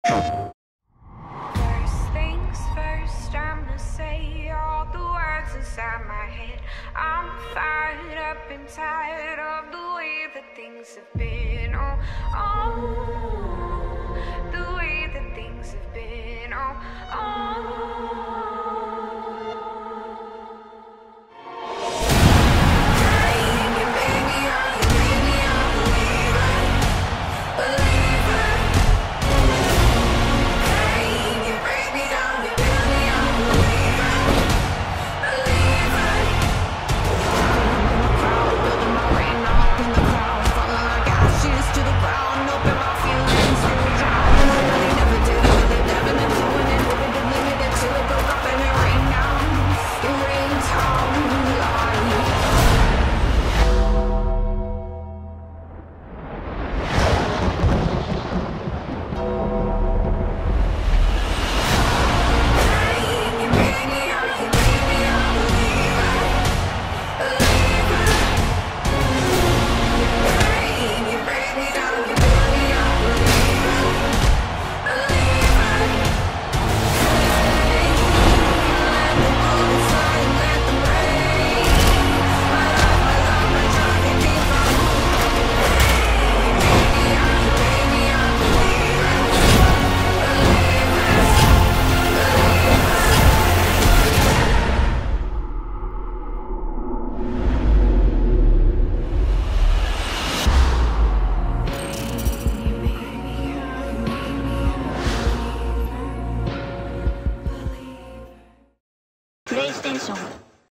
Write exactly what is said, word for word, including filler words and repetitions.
First things first, I'ma say all the words inside my head. I'm fired up and tired of the way that things have been. Oh, oh.